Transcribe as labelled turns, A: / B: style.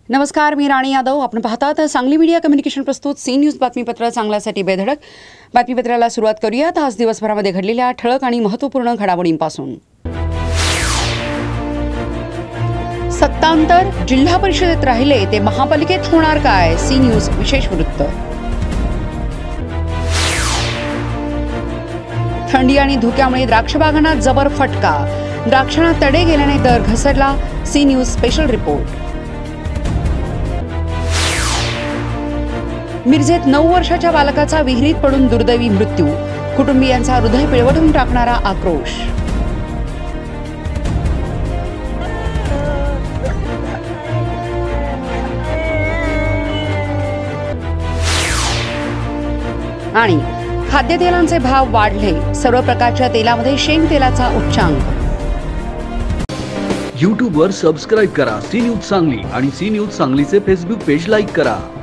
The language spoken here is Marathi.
A: नमस्कार, मी राणी यादव. आपण पाहतात सांगली मीडिया कम्युनिकेशन प्रस्तुत सी न्यूज बातमीपत्र चांगल्यासाठी बेधडक. बातमीपत्राला सुरुवात करूयात आज दिवसभरामध्ये घडलेल्या ठळक आणि महत्त्वपूर्ण घडामोडींपासून. सत्तांतर जिल्हा परिषदेत राहिले ते महापालिकेत होणार काय? सी न्यूज विशेष वृत्त. थंडी आणि धुक्यामुळे द्राक्ष बागांना जबर फटका. द्राक्षांना तडे गेल्याने दर घसरला. C news special report. मिरजेत 9 वर्षाच्या बालकाचा विहिरीत पडून दुर्दैवी मृत्यू. कुटुंबियांचा हृदय पिळवटून टाकणारा आक्रोश. आणि खाद्यतेलांचे भाव वाढले. सर्व प्रकारच्या तेलामध्ये शेंगतेलाचा उच्चांक.
B: YouTube वर सबस्क्राइब करा सी न्यूज सांगली आणि सी न्यूज सांगलीचे फेसबुक पेज लाईक करा.